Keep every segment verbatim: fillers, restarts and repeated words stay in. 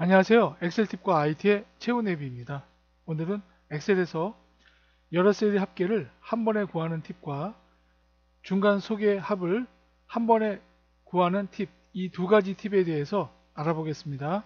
안녕하세요. 엑셀팁과 아이티의 최훈앱입니다. 오늘은 엑셀에서 여러 셀의 합계를 한 번에 구하는 팁과 중간 속의 합을 한 번에 구하는 팁, 이 두 가지 팁에 대해서 알아보겠습니다.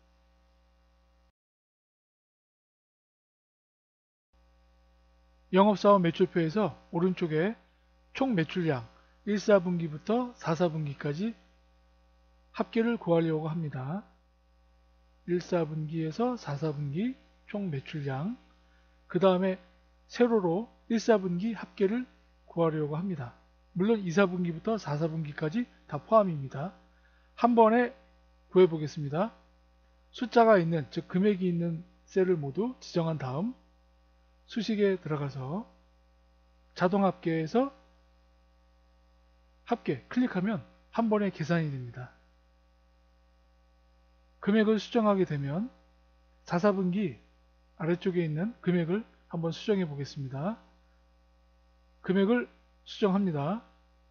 영업사원 매출표에서 오른쪽에 총 매출량 일, 사분기부터 사, 사분기까지 합계를 구하려고 합니다. 일, 사분기에서 사, 사분기 총 매출량, 그 다음에 세로로 일, 사분기 합계를 구하려고 합니다. 물론 이, 사분기부터 사, 사분기까지 다 포함입니다. 한 번에 구해 보겠습니다. 숫자가 있는, 즉 금액이 있는 셀을 모두 지정한 다음 수식에 들어가서 자동합계에서 합계 클릭하면 한 번에 계산이 됩니다. 금액을 수정하게 되면 사, 사분기 아래쪽에 있는 금액을 한번 수정해 보겠습니다. 금액을 수정합니다.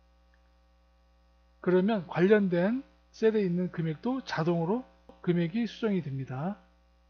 그러면 관련된 셀에 있는 금액도 자동으로 금액이 수정이 됩니다.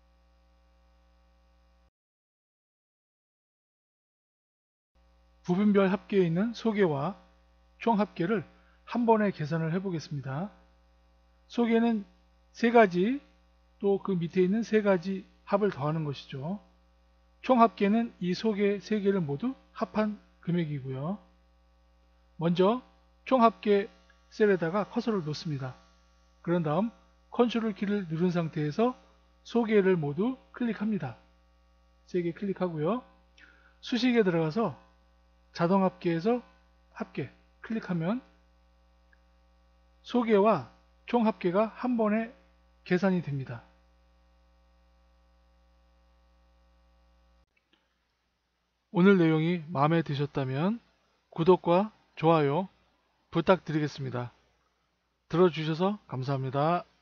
부분별 합계에 있는 소개와 총 합계를 한 번에 계산을 해 보겠습니다. 소개는 세 가지, 또 그 밑에 있는 세 가지 합을 더하는 것이죠. 총 합계는 이 소개 세 개를 모두 합한 금액이고요. 먼저 총 합계 셀에다가 커서를 놓습니다. 그런 다음 컨트롤 키를 누른 상태에서 소개를 모두 클릭합니다. 세 개 클릭하고요. 수식에 들어가서 자동합계에서 합계 클릭하면 소개와 총 합계가 한 번에 계산이 됩니다. 오늘 내용이 마음에 드셨다면 구독과 좋아요 부탁드리겠습니다. 들어주셔서 감사합니다.